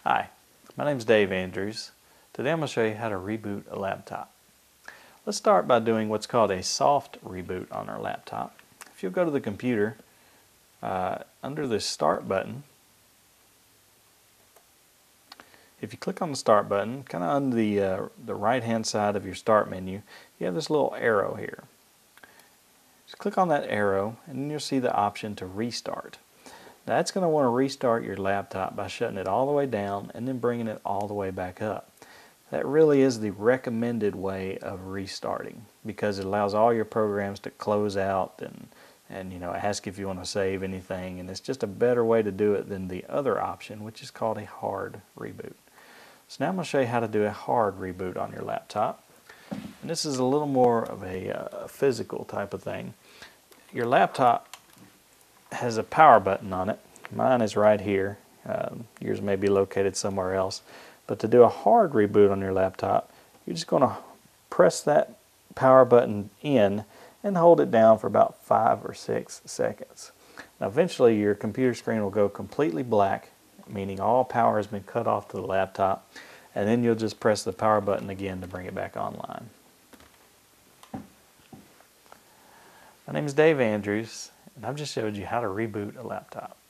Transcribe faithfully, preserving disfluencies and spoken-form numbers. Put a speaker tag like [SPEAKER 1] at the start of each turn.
[SPEAKER 1] Hi, my name is Dave Andrews. Today I'm going to show you how to reboot a laptop. Let's start by doing what's called a soft reboot on our laptop. If you'll go to the computer, uh, under the Start button, if you click on the Start button, kind of on the, uh, the right hand side of your Start menu, you have this little arrow here. Just click on that arrow and then you'll see the option to restart. Now that's going to want to restart your laptop by shutting it all the way down and then bringing it all the way back up. That really is the recommended way of restarting because it allows all your programs to close out and, and you know, ask if you want to save anything, and it's just a better way to do it than the other option, which is called a hard reboot. So now I'm going to show you how to do a hard reboot on your laptop. And this is a little more of a uh, physical type of thing. Your laptop has a power button on it. Mine is right here. Um, yours may be located somewhere else. But to do a hard reboot on your laptop, you're just going to press that power button in and hold it down for about five or six seconds. Now eventually your computer screen will go completely black, meaning all power has been cut off to the laptop, and then you'll just press the power button again to bring it back online. My name is Dave Andrews, and I've just showed you how to reboot a laptop.